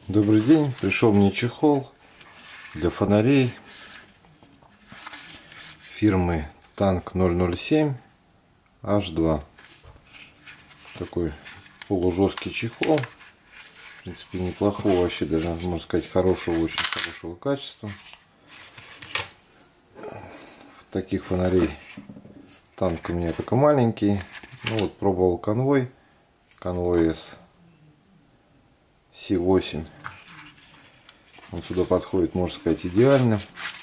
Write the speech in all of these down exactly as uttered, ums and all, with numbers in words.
Добрый день, пришел мне чехол для фонарей фирмы танк ноль ноль семь аш два. Такой полужесткий чехол, в принципе неплохого, вообще даже можно сказать хорошего, очень хорошего качества. Таких фонарей танк у меня только маленький. Ну вот пробовал конвой, конвой эс си восемь. Он сюда подходит, можно сказать, идеально.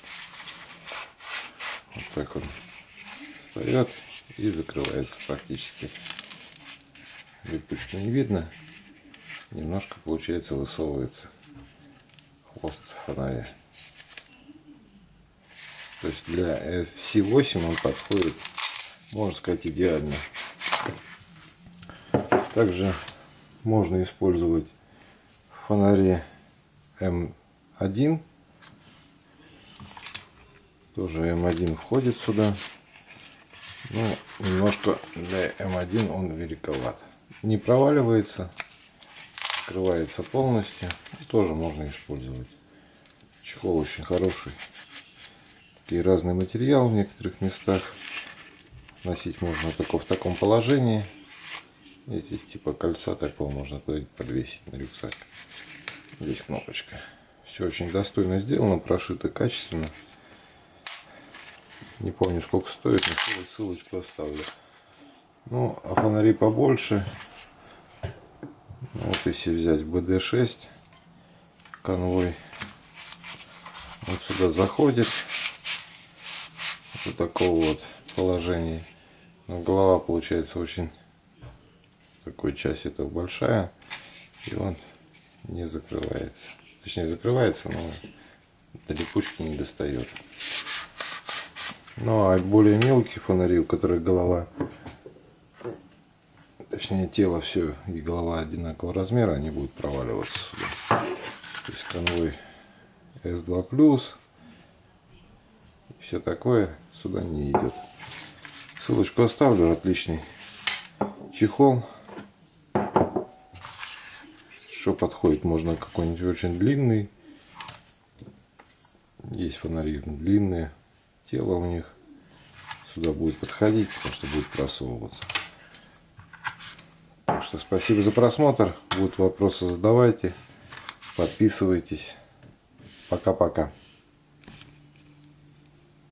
Вот так он встает и закрывается практически. Липучки не видно. Немножко, получается, высовывается хвост фонаря. То есть для эс си восемь он подходит, можно сказать, идеально. Также можно использовать фонари эм один. Тоже эм один входит сюда. Ну, немножко для эм один он великоват. Не проваливается, открывается полностью. Тоже можно использовать. Чехол очень хороший. Такие разные материалы в некоторых местах. Носить можно только в таком положении. И здесь типа кольца такого можно подвесить на рюкзак. Здесь кнопочка. Все очень достойно сделано, прошито качественно. Не помню, сколько стоит, но ссылочку оставлю. Ну, а фонари побольше. Вот если взять бэ дэ шесть конвой, он сюда заходит до такого вот положения. Но голова получается очень такой, часть этого большая, и он не закрывается. Точнее, закрывается, но до липучки не достает. Ну а более мелкие фонари, у которых голова, точнее тело все и голова одинакового размера, они будут проваливаться сюда. То есть конвой эс два плюс и все такое сюда не идет. Ссылочку оставлю. Отличный чехол. Что подходит? Можно какой-нибудь очень длинный. Есть фонари длинные. Тело у них сюда будет подходить, потому что будет просовываться. Так что спасибо за просмотр. Будут вопросы, задавайте. Подписывайтесь. Пока-пока.